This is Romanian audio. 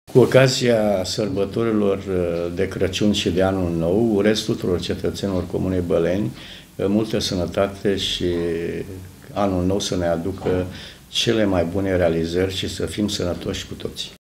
Cu ocazia sărbătorilor de Crăciun și de Anul Nou, urez tuturor cetățenilor Comunei Băleni multă sănătate și Anul Nou să ne aducă cele mai bune realizări și să fim sănătoși cu toții.